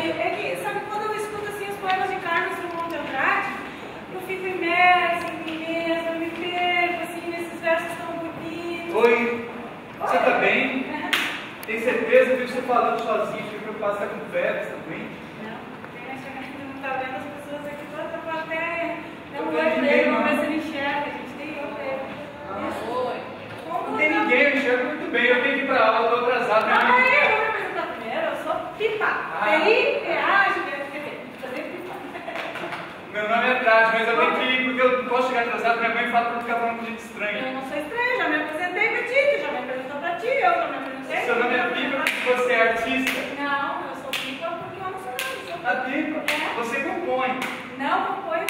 que, sabe, quando eu escuto assim os poemas de Carlos Drummond de Andrade, eu fico imersa em mim mesma, eu me perco assim nesses versos tão bonitos. Oi, você tá bem? Tem certeza que você falando sozinho, fica preocupado, você tá com febre, você tá doente? Não, tem a chegar aqui, não tá vendo as pessoas aqui toda a plateia. Não Não vou tem ver, ninguém, vamos ver não. se ele enxerga, a gente tem que ver. Oi. Não tem ninguém, eu enxergo muito bem, eu tenho que ir pra aula, eu tô atrasado. Calma aí, eu vou me apresentar primeiro, eu sou Pipa. P-I-P-A, fazer Pipa. Meu nome é Trás, mas eu tenho que ir porque eu não posso chegar atrasado, minha mãe fala pra não ficar falando com gente estranha. Eu não sou estranha, já me apresentei pra ti, tu já me apresentou pra ti, eu já me apresentei. Seu nome é Pipa porque você é artista? Não, eu sou Pipa porque eu não sou nada, eu sou A Pipa? É. Você compõe. Não, compõe.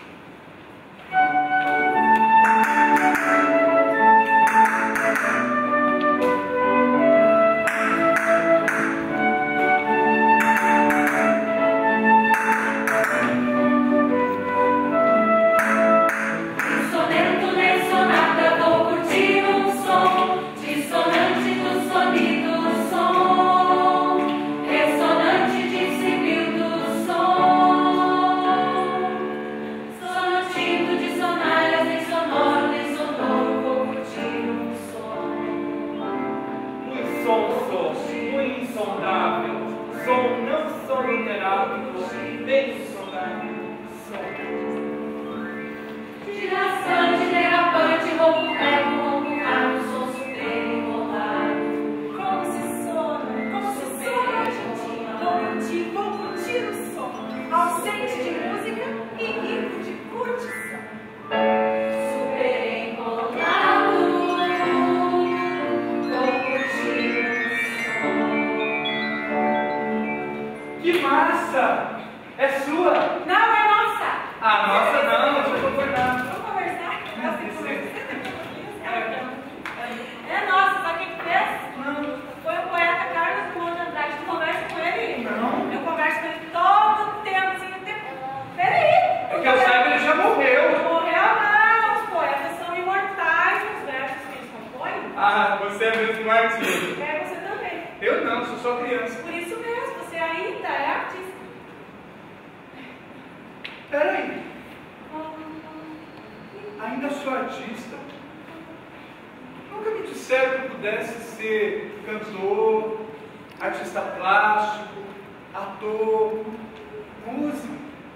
Artista plástico, ator, músico.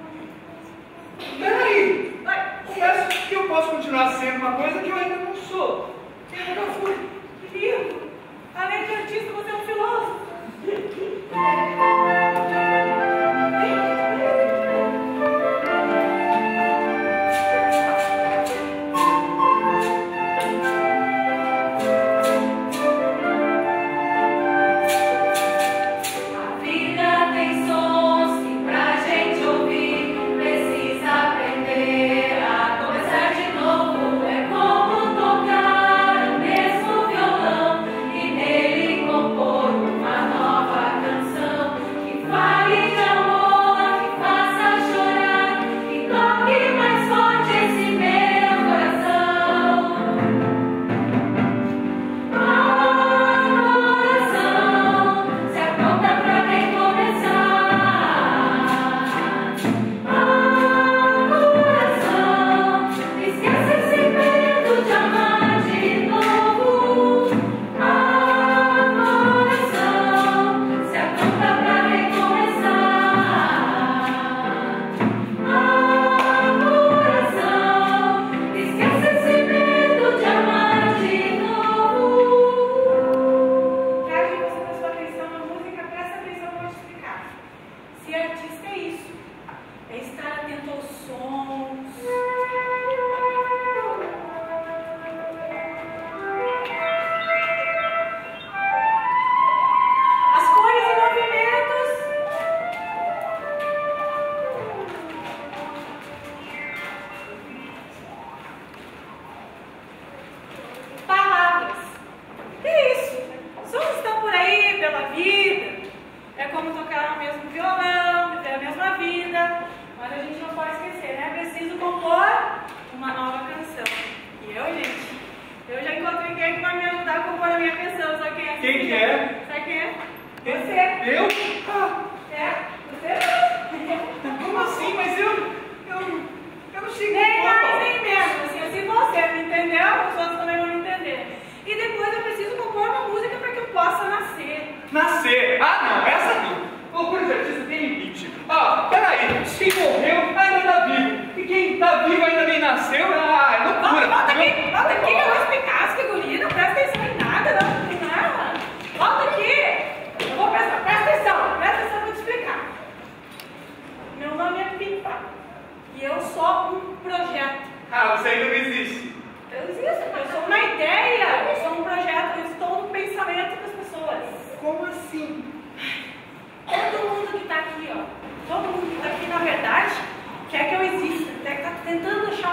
Peraí! Confesso que eu posso continuar sendo uma coisa que eu ainda não sou. Eu nunca fui. Que lindo! Além de artista, você é um filósofo.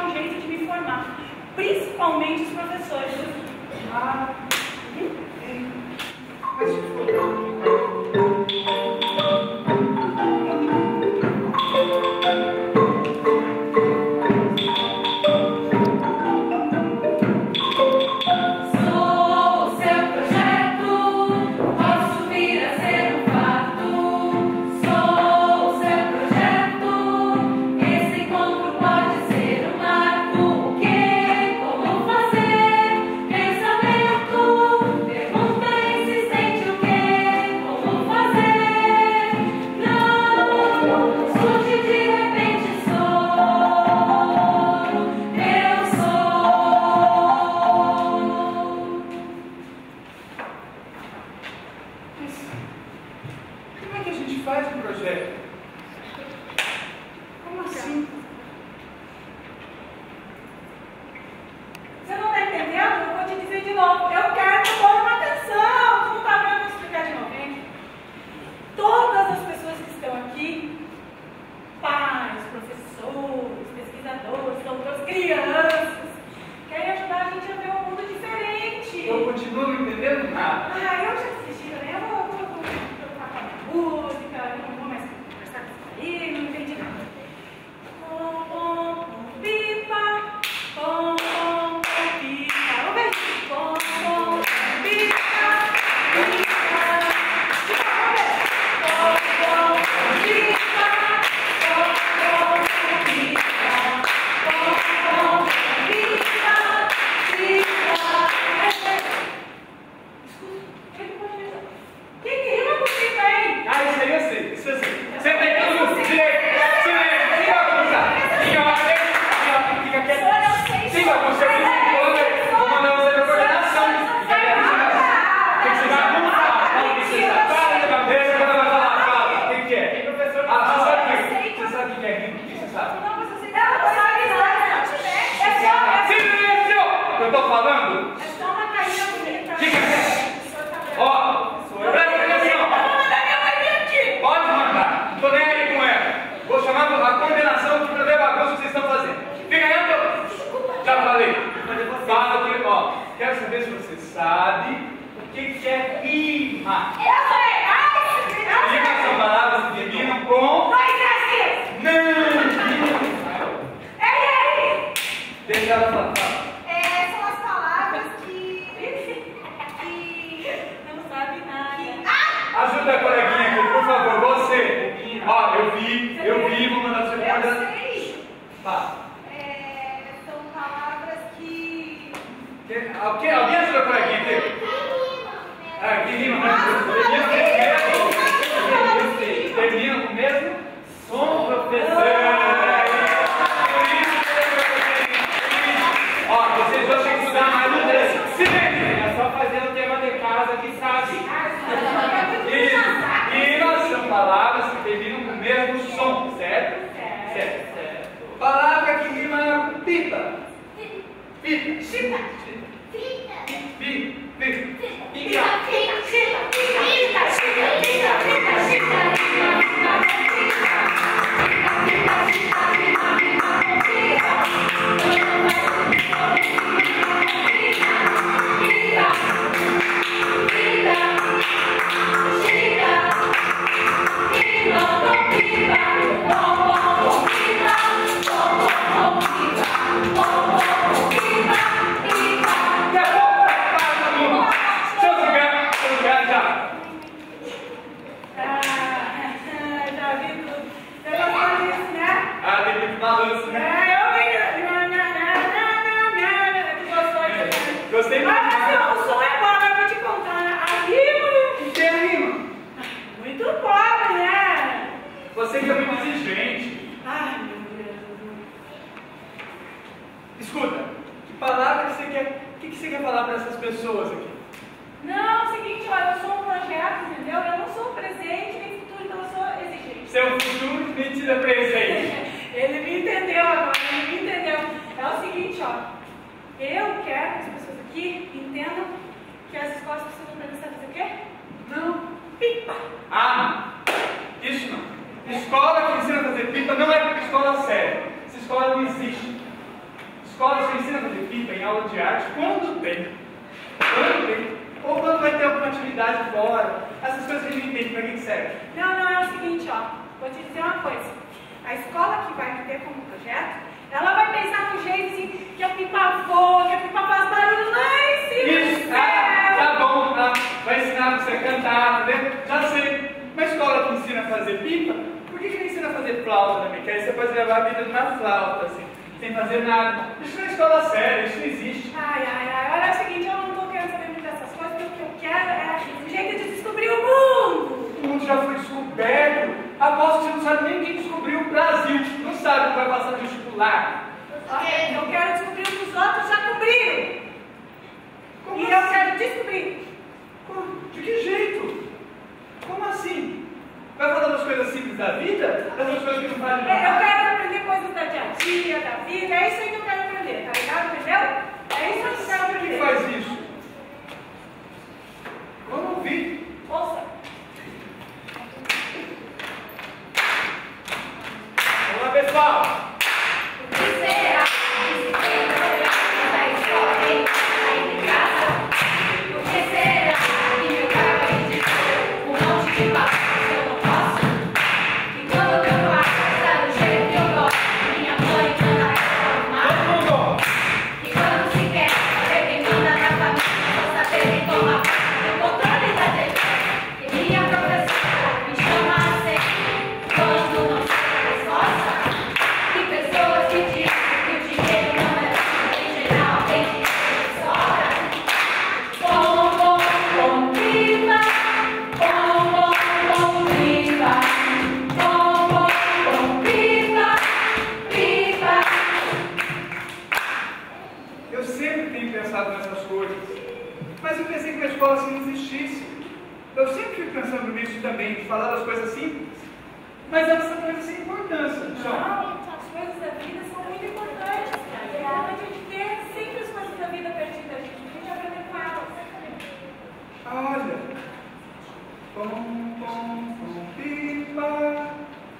um jeito de me formar, principalmente os professores. Mas isso não. Escola que ensina a fazer pipa não é escola séria. Essa escola não existe. escola só ensina a fazer pipa em aula de arte quando tem. Quando tem. Ou quando vai ter alguma atividade fora. Essas coisas que a gente entende, para que serve? Não, é o seguinte, ó. Vou te dizer uma coisa. A escola que vai me ter como projeto, ela vai pensar no jeito assim, que a pipa voa, que a pipa faz barulho lá em cima. Isso, tá bom, tá. Vai ensinar você a cantar, né? Já sei. Uma escola que ensina a fazer pipa, por que não ensina a fazer flauta também? Que aí você pode levar a vida numa flauta, assim, sem fazer nada. Isso não é escola séria, isso não existe. Olha, é o seguinte, eu não tô querendo saber muito dessas coisas, porque o que eu quero é um jeito de descobrir o mundo. O mundo já foi descoberto. Aposto que você não sabe nem quem descobriu o Brasil. Não sabe o que vai passar no vestibular. Eu quero descobrir o que os outros já cobriram. Como e assim? Eu quero descobrir. De que jeito? Como assim? Vai falar das coisas simples da vida? Das coisas que não valem nada? Eu quero aprender coisas da dia a dia, da vida. É isso aí que eu quero aprender, tá ligado? Entendeu? É isso aí que eu quero aprender. Quem faz isso? Vamos ouvir. Ouça. Olá, pessoal. O que será que se tem da escola e aí de casa? O que será que meu pai vai dizer? Um monte de palavras que eu não posso? E quando meu pai está do jeito que eu gosto, minha mãe manda ela arrumar. E quando se quer saber quem manda na família, só saber quem toma o controle da TV. E minha professora me chama assim, quando não sei a resposta. E pessoas que dizem que o dinheiro não é tudo, em geral tem dinheiro que sobra. Bom, pipa. Bom, pipa. Bom, pipa. Pipa. Eu sempre tenho pensado nessas coisas. Mas eu pensei que uma escola assim não existisse. Eu sempre fico pensando nisso também, de falar das coisas simples. Mas elas são coisas sem importância. Não, as coisas da vida são muito importantes, cara. É importante a gente ter sempre as coisas da vida pertinho da gente. A gente aprender com elas. Olha. Pom, pipa.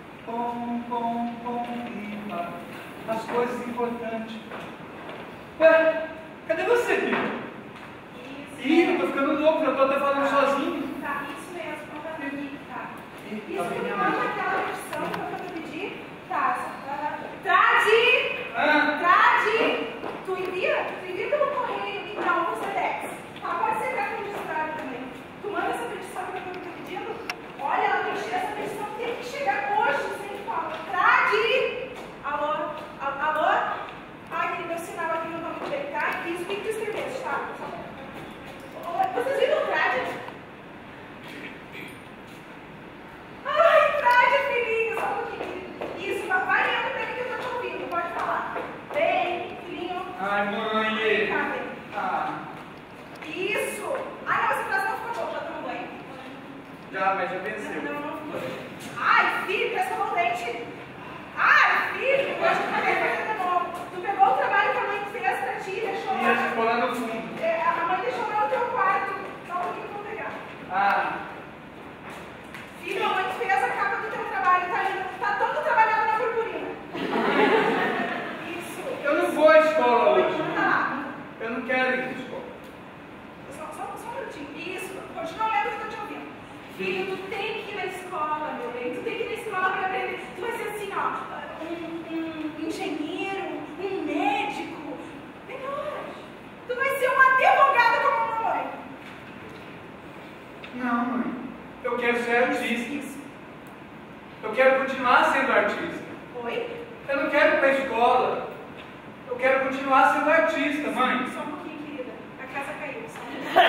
Pom, pipa. As coisas importantes. Ué, cadê você, Pipa? Ih, eu tô ficando louco, já tô até falando sozinho. Tá, isso mesmo, conta pra mim, tá. Ih, Isso tá que bem, me minha manda mãe. aquela versão que eu pedir. Tá, Trade! Ah. Trade! Tu envia pelo correio, então, você desce. Tá, pode ser cartão registrado também. Tu manda essa petição que eu tô pedindo. Olha, ela tem que chegar, essa petição tem que chegar hoje, sem falta. Trade! Alô? Ai, meu sinal aqui não tá muito bem, tá? Isso, o que tu escreveste, tá? Vocês viram o Trade? Ai, Trade, filhinho, só um pouquinho. Isso, vai lendo pra mim que eu tô te ouvindo, pode falar. Bem, filhinho. Ai, mãe. Cadê? Ah, Isso. Ai, não, essa frase não ficou boa, tá tomando banho? já, mas já venceu. Não ficou. Ai, filho, presta mão dente. Ai, filho, eu acho que vai fazer de novo. Tu pegou o trabalho que a mãe fez pra ti e deixou E ela ficou lá no fundo. A mãe deixou lá no teu quarto. Só um pouquinho que eu vou pegar. Ah, Filho, a mãe fez a capa do teu trabalho, tá todo trabalhado na purpurina. Isso. eu não vou à escola hoje. Tá lá. Eu não quero ir à escola. Só um minutinho. Isso, continua lendo que eu tô te ouvindo. Filho, tu tem que ir na escola, meu bem. Tu tem que ir na escola pra aprender. Tu vai ser assim, ó, um engenheiro, um médico. Melhor. Tu vai ser uma advogada como a mamãe. Não, mãe. Eu quero ser artista. Eu quero continuar sendo artista. Oi? Eu não quero ir para a escola. Eu quero continuar sendo artista, mãe. Só um pouquinho, querida. A casa caiu. Só um pouquinho.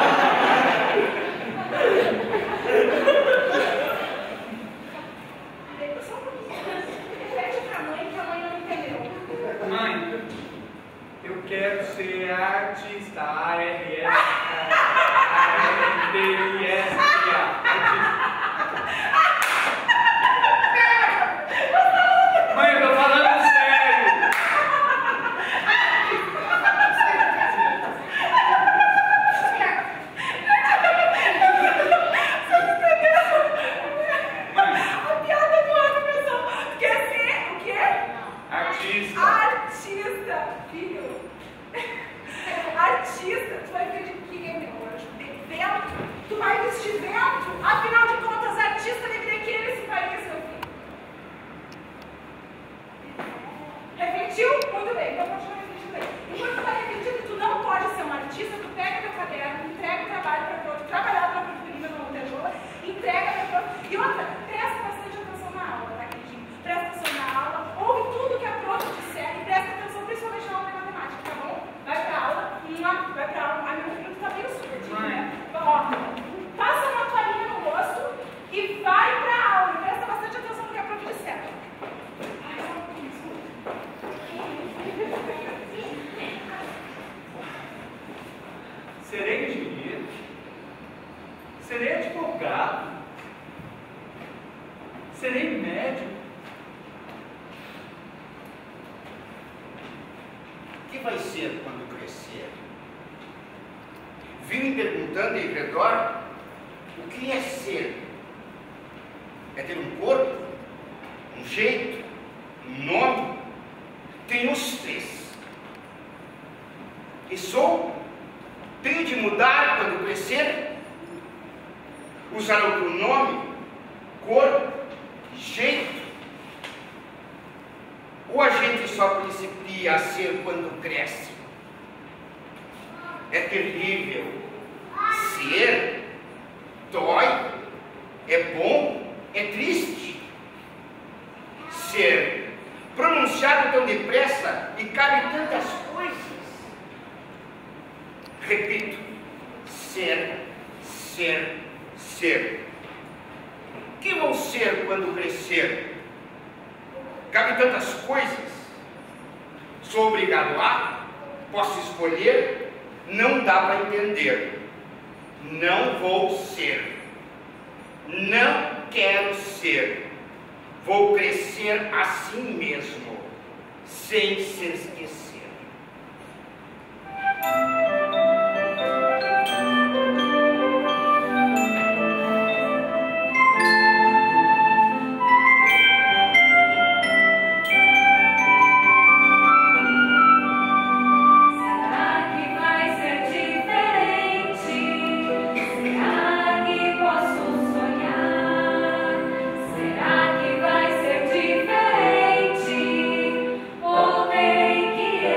Só um pouquinho. Repete pra mãe que a mãe não entendeu. Mãe, eu quero ser artista. A-R-S-A-R-D-I-S-T-A. Mãe, eu tô falando sério. A piada do ano, pessoal. Quer ser o quê? Artista. Artista. Serei médico. O que vai ser quando crescer? Vim me perguntando em redor o que é ser. É ter um corpo, um jeito, um nome? Tenho os três. E sou? Tenho de mudar quando crescer? Usar outro nome, corpo, jeito? Ou a gente só principia a ser quando cresce? É terrível. Ser dói, é bom, é triste. Ser pronunciado tão depressa e cabe tantas coisas. Repito, ser, ser, ser. O que vou ser quando crescer? Cabe tantas coisas. Sou obrigado a? Posso escolher? Não dá para entender. Não vou ser. Não quero ser. Vou crescer assim mesmo, sem se esquecer. Será que vai ser diferente? Ou tem que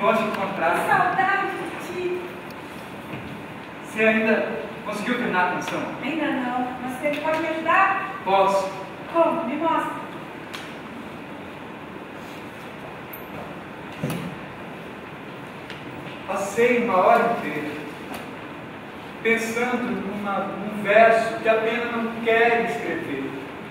bom te encontrar. Saudade de ti. Você ainda conseguiu terminar a canção? Ainda não, mas você pode me ajudar? Posso. Como? Me mostra. Passei uma hora inteira pensando num verso que a pena não quer escrever.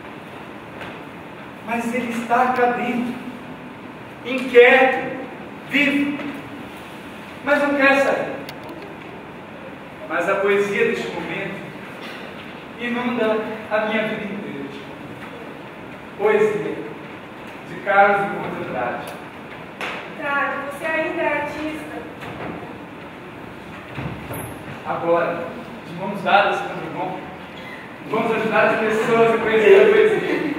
Mas ele está cá dentro, inquieto, vivo, mas não quer sair. Mas a poesia deste momento inunda a minha vida inteira. Poesia de Carlos Drummond de Andrade. Andrade, você ainda é artista. Agora, de mãos dadas com o irmão, vamos ajudar as pessoas a conhecer a poesia.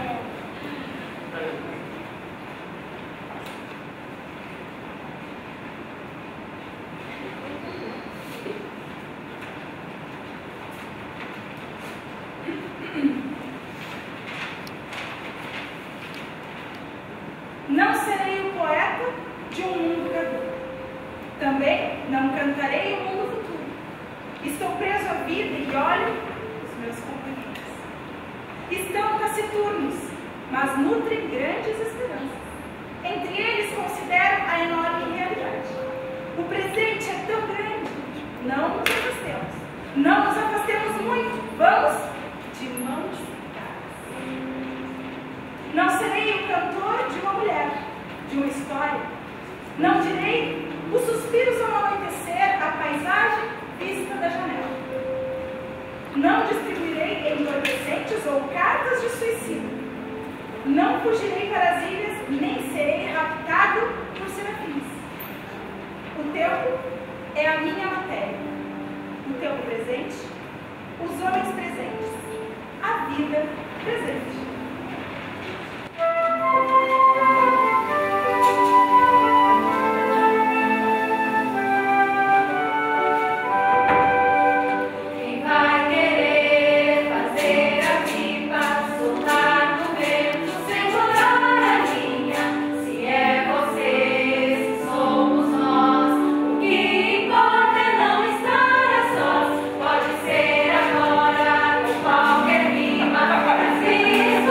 Não serei o poeta de um mundo caduco. Também não cantarei o mundo futuro. Estou preso à vida e olho os meus companheiros. Estão taciturnos, mas nutrem grandes esperanças. Entre eles considero a enorme realidade. O presente é tão grande. Não nos afastemos. Não nos afastemos muito. Vamos de mãos dadas. Não serei o cantor de uma mulher, de uma história. Não direi os suspiros ao anoitecer, a paisagem vista da janela. Não distribuirei entorpecentes ou cartas de suicídio. Não fugirei para as ilhas, nem serei raptado por serafins. O tempo é a minha matéria. O tempo presente, os homens presentes, a vida presente. Quem vai querer fazer a pipa, soltar no vento sem rodar a linha? Se é você, se somos nós, o que importa é não estar a sós. Pode ser agora, com qualquer rima, mas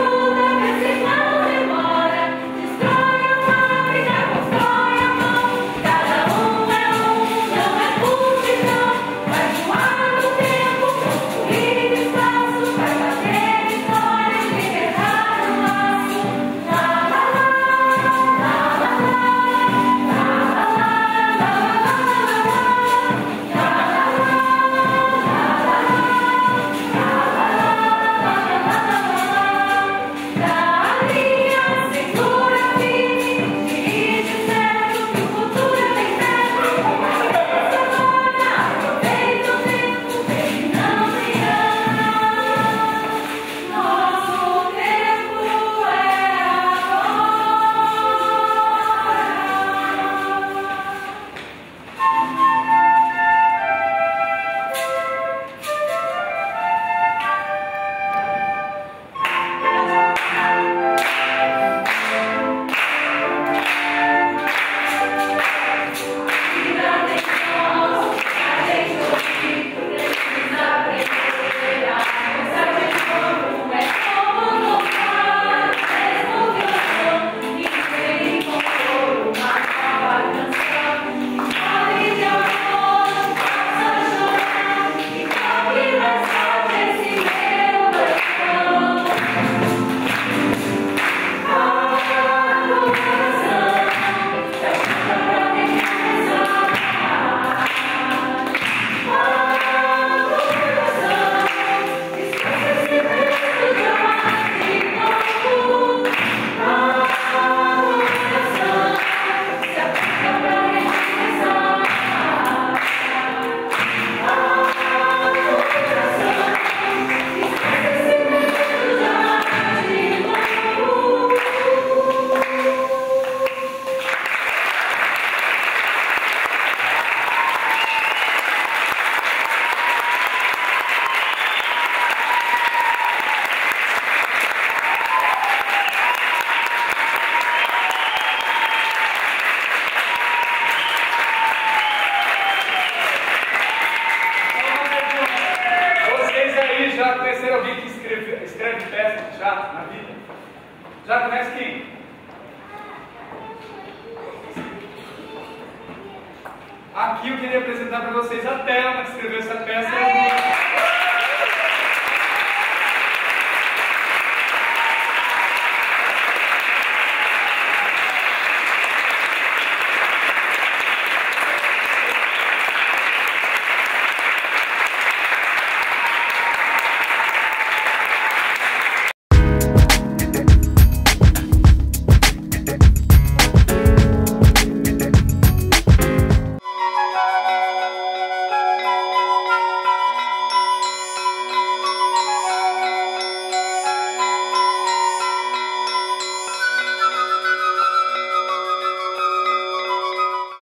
aqui eu queria apresentar para vocês a Telma, que escreveu essa peça. Aê!